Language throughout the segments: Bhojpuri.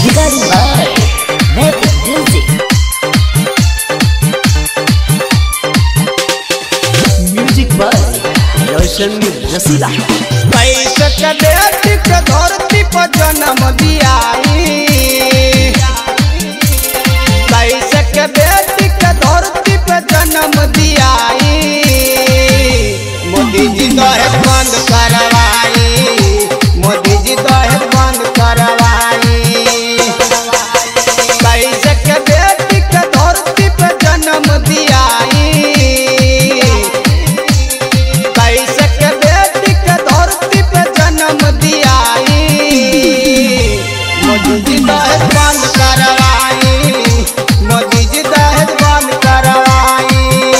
Regarding by Magic Music. Music by Roshan Rasila. कैसे के बेटी के धरती पर जन्म दियाई, कैसे के बेटी के धरती पर जन्म दियाई। मोदी जी दहेज बंद करवाई, मोदी जी दहेज बंद करवाई। कैसे के बेटी के धरती पर जन्म दियाई, कैसे के बेटी के धरती पे जन्म दियाई। मोदी जी दहेज बंद करवाई, मोदी जी दहेज बंद करवाई।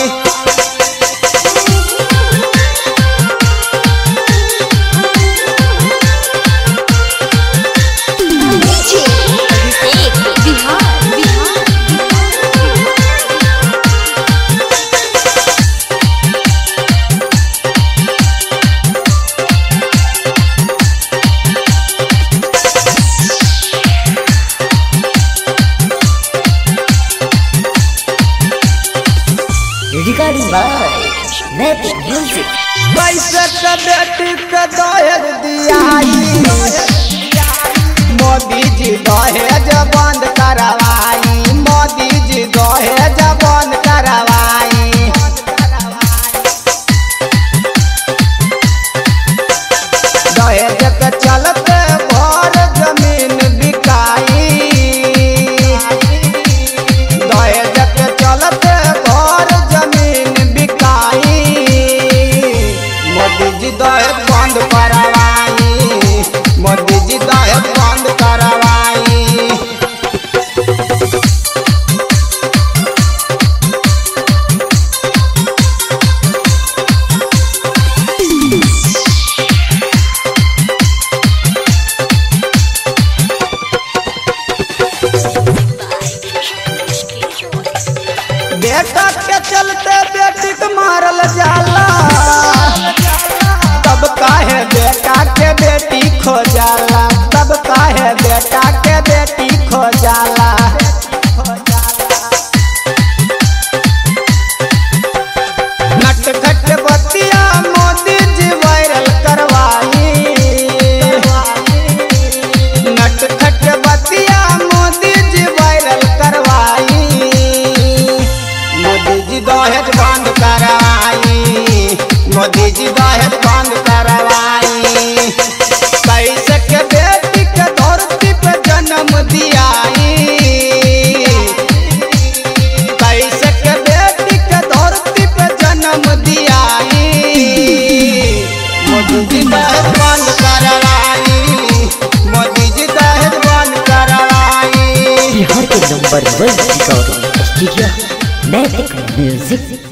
Regarding by Magic Music. कैसे के बेटी के दहेज दियाई, मोदी जी दहेज बंद करवाई, मोदी जी दहेज बंद करवाई। दहेज के चलते घर जमीन बिकाई, दहेज के चलते घर जमीन बिकाई। मोदी जी दहेज बंद करवाई, मोदी जी दहेज बंद करवाई। बेटा के चलते बेटी के मारल जाला, तब काहे बेटा के बेटी खो जाला, तब काहे बेटा के बेटी खो जाला। नटखट बतिया मोदी जी वायरल करवाई, नटखट बतिया मोदी जी वायरल करवाई। मोदी जी दहेज बंद करवाई, मोदी जी दहेज बंद करवाई। कैसे के बेटी के धरती पे जन्म दियाई, कैसे के बेटी के धरती पे जन्म दियाई। मोदी जी दहेज बंद करवाई, मोदी जी दहेज बंद करवाई। बिहार के number 1 recording studio magic music.